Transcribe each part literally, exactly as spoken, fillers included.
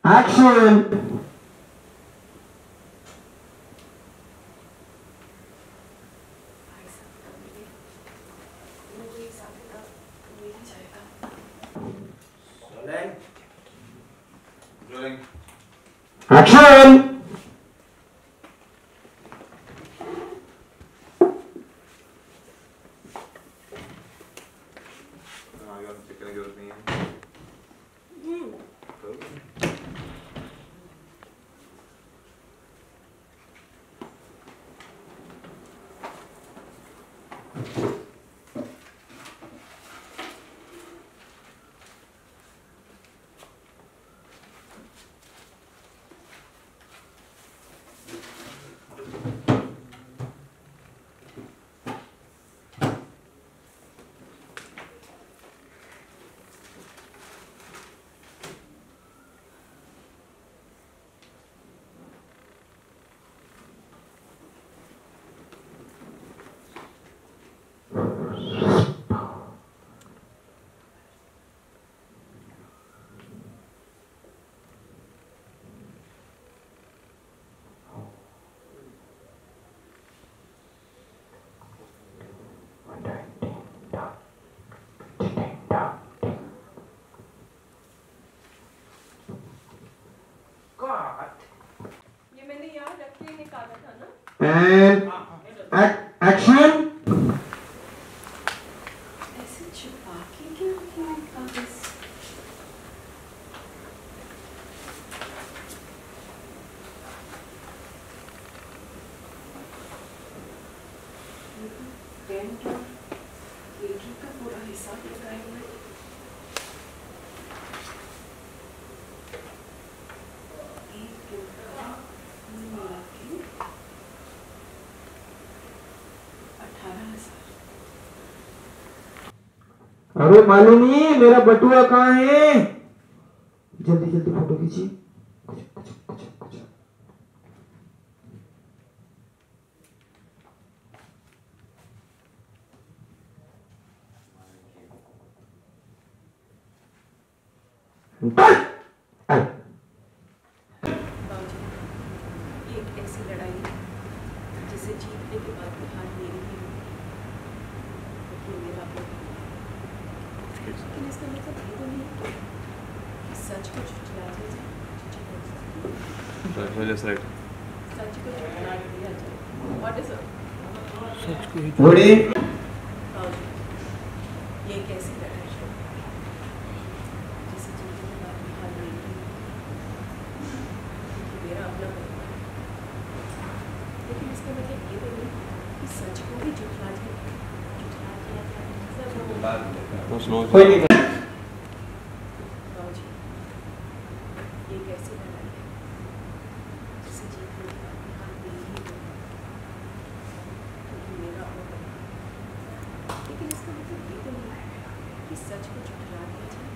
Action! Rolling. Action! Ah, jag tycker det går upp igen. Mm. ये मैंने यहाँ रख के निकाला था ना। And ac action! ऐसे छुपा के क्यों रखा है कागज? पेंट और लीटर का पूरा हिसाब लगाए हुए। अरे मालिनी, मेरा बटुआ कहाँ है? जल्दी जल्दी फोटो खींचिए। कुछ कुछ कुछ कुछ ये एक ऐसी लड़ाई है जिसे जीतने के बाद भी हार मेरी ही होगी। ये मेरा लेकिन इसका मतलब ये तो नहीं कि सच को झुठला दिया जाए। right. सच को झुठला दिया जाए। What is it? सच को ही थोड़ी ये कैसी लड़ाई है जिसे जीतने के बाद भी हार मेरी ही होगी। मेरा अपना परिवार है। लेकिन इसका मतलब ये तो नहीं कि सच को भी झुठला दिया झुठला दिया जाए। कोई नहीं। बाबूजी, ये कैसी लड़ाई है जिसे जीतने के बाद भी हार मेरी ही होगी। क्योंकि मेरा अपना परिवार है। लेकिन इसका मतलब ये तो नहीं कि सच को झुठला दिया जाए।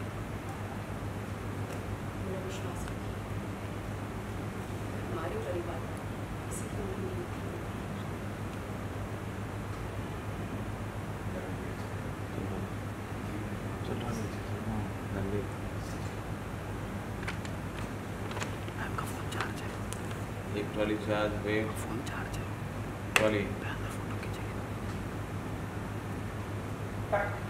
मेरा विश्वास रखिए, हमारे परिवार में किसी को भी नहीं थी। आपका फोन चार्ज है। एक ट्रॉली चार्ज है। फोन चार्ज है। ट्रॉली फोटो खींचेंगे।